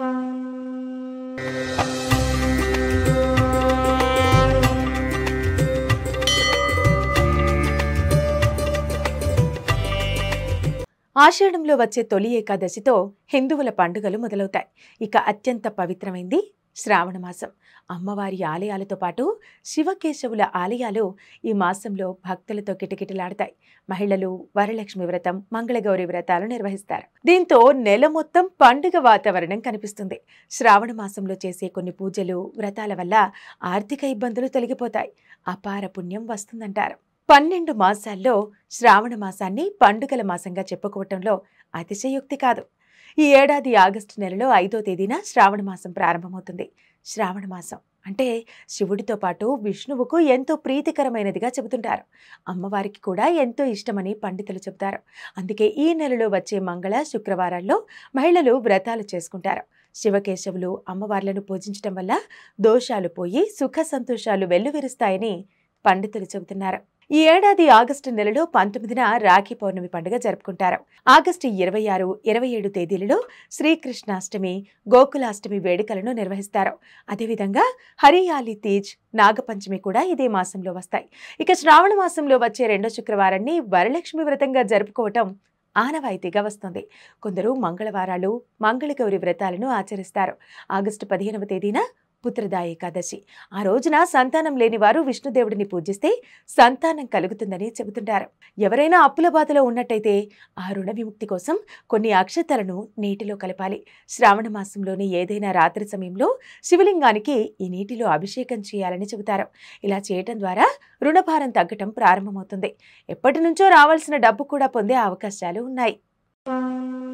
ఆషాఢంలో వచ్చే తొలి ఏకాదశితో హిందువుల పండుగలు మొదలవుతాయి. ఇక అత్యంత పవిత్రమైంది శ్రావణ మాసం. అమ్మవారి ఆలయాలతో పాటు శివకేశవుల ఆలయాలు ఈ మాసంలో భక్తులతో కిటకిటలాడతాయి. మహిళలు వరలక్ష్మి వ్రతం, మంగళగౌరి వ్రతాలు నిర్వహిస్తారు. దీంతో నెల మొత్తం పండుగ వాతావరణం కనిపిస్తుంది. శ్రావణ మాసంలో చేసే కొన్ని పూజలు, వ్రతాల వల్ల ఆర్థిక ఇబ్బందులు తొలగిపోతాయి. అపార పుణ్యం వస్తుందంటారు. 12 మాసాల్లో శ్రావణ మాసాన్ని పండుగల మాసంగా చెప్పుకోవటంలో అతిశయోక్తి కాదు. ఈ ఏడాది ఆగస్టు నెలలో 5వ తేదీన శ్రావణ మాసం ప్రారంభమవుతుంది. శ్రావణ మాసం అంటే శివుడితో పాటు విష్ణువుకు ఎంతో ప్రీతికరమైనదిగా చెబుతుంటారు. అమ్మవారికి కూడా ఎంతో ఇష్టమని పండితులు చెబుతారు. అందుకే ఈ నెలలో వచ్చే మంగళ, శుక్రవారాల్లో మహిళలు వ్రతాలు చేసుకుంటారు. శివకేశవులు అమ్మవార్లను పూజించడం వల్ల దోషాలు పోయి సుఖ సంతోషాలు వెల్లువిరుస్తాయని పండితులు చెబుతున్నారు. ఈ ఏడాది ఆగస్టు నెలలో 19న రాఖీ పౌర్ణమి పండుగ జరుపుకుంటారు. ఆగస్టు 26, 27 తేదీలలో శ్రీకృష్ణాష్టమి, గోకులాష్టమి వేడుకలను నిర్వహిస్తారు. అదేవిధంగా హరియాలి తీజ్, నాగపంచమి కూడా ఇదే మాసంలో వస్తాయి. ఇక శ్రావణ మాసంలో వచ్చే 2వ శుక్రవారాన్ని వరలక్ష్మి వ్రతంగా జరుపుకోవటం ఆనవాయితీగా వస్తుంది. కొందరు మంగళవారాలు, మంగళగౌరి వ్రతాలను ఆచరిస్తారు. ఆగస్టు 15వ తేదీన పుత్రదా ఏకాదశి. ఆ రోజున సంతానం లేని వారు విష్ణుదేవుడిని పూజిస్తే సంతానం కలుగుతుందని చెబుతుంటారు. ఎవరైనా అప్పుల బాధలో ఉన్నట్టయితే ఆ రుణ విముక్తి కోసం కొన్ని అక్షతలను నీటిలో కలపాలి. శ్రావణ మాసంలోని ఏదైనా రాత్రి సమయంలో శివలింగానికి ఈ నీటిలో అభిషేకం చేయాలని చెబుతారు. ఇలా చేయటం ద్వారా రుణభారం తగ్గటం ప్రారంభమవుతుంది. ఎప్పటి నుంచో రావాల్సిన డబ్బు కూడా పొందే అవకాశాలు ఉన్నాయి.